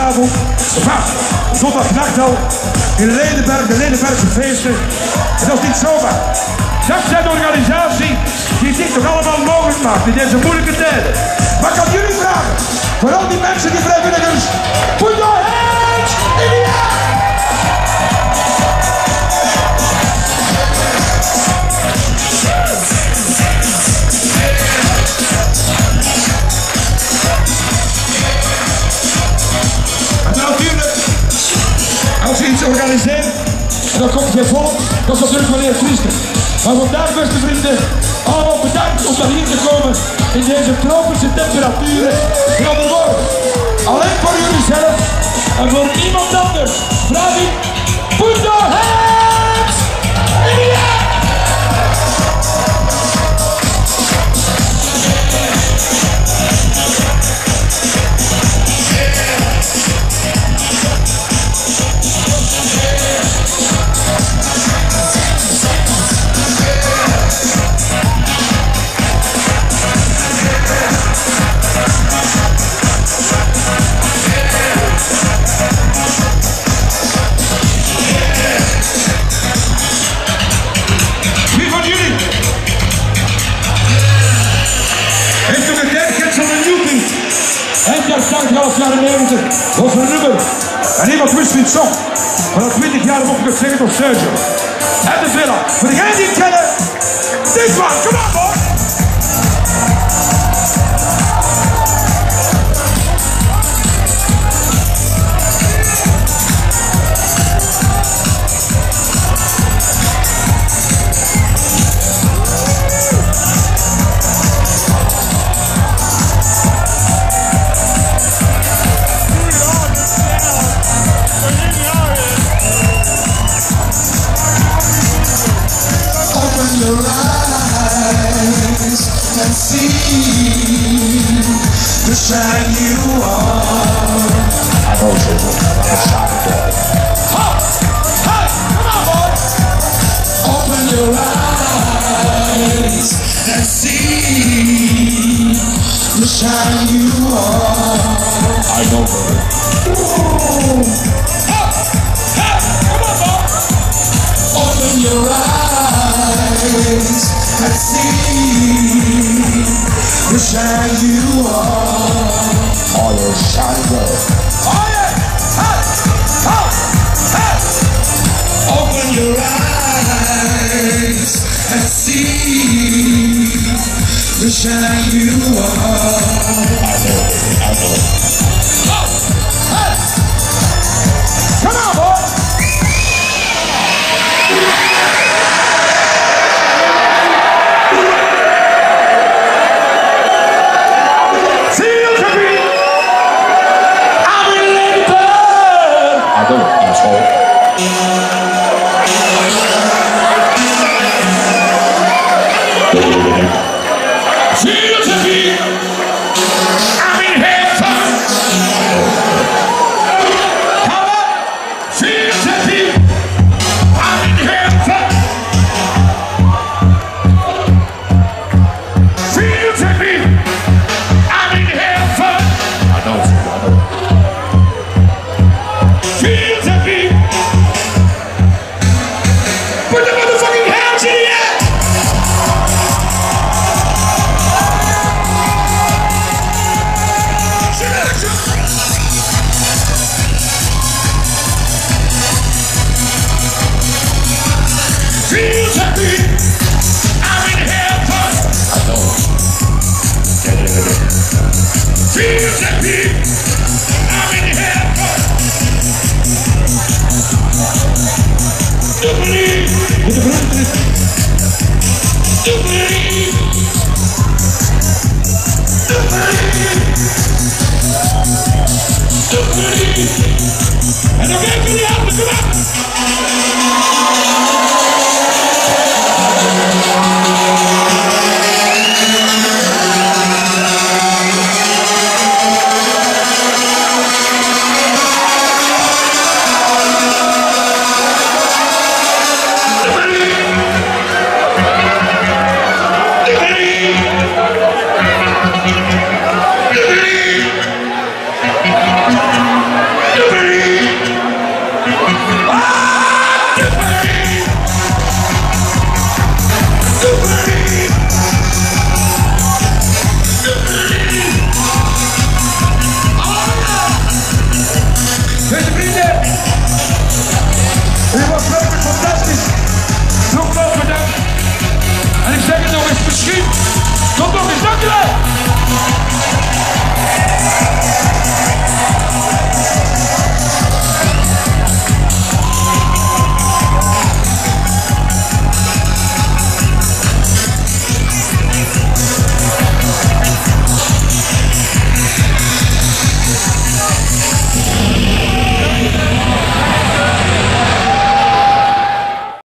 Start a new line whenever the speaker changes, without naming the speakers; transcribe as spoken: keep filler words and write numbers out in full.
vanavond, zondagnacht al, in Ledenberg, de Ledenbergse feesten. En dat is niet zomaar. Dankzij de organisatie die dit toch allemaal mogelijk maakt in deze moeilijke tijden. Maar ik kan jullie vragen, voor al die mensen, die vrijwilligers, put your hands in the air! Als je iets organiseert en dan komt geen volk, dat is natuurlijk wel heel triestig. Maar vandaag, beste vrienden, allemaal bedankt om naar hier te komen in deze tropische temperaturen. Met andere woorden, alleen voor jullie zelf en voor niemand anders vraag ik, put your hands in the air! half jaren negentig was een nummer. En iemand wist wie het zong. Maar al twintig jaar mocht ik het zeggen door Sergio. En de Villa. Voor degenen die het kennen, dit one, come on boy!
Your eyes and see the shine you are. I know it's a shot dog. Hey, come on, boy! Open your eyes and see the shine you are. I know, boy. Hey, hey, come on, boy! Open your eyes and see the shine you are. Oh, you shine good. Oh yeah! Hey! Oh! Hey! Open your eyes and see the shine you are. I know, I know. Oh! Hey! Come on, boy! Feels happy, I'm in heaven. I know. Feels happy, I'm in heaven. Do believe, do believe, do believe, do believe, do believe. And I'm making the album come up.